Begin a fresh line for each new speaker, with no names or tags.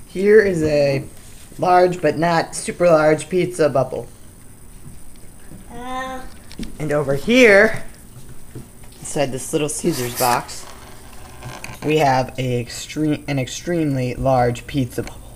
Here is a large but not super large pizza bubble. And over here, inside this little Caesar's box, we have an extremely large pizza bubble.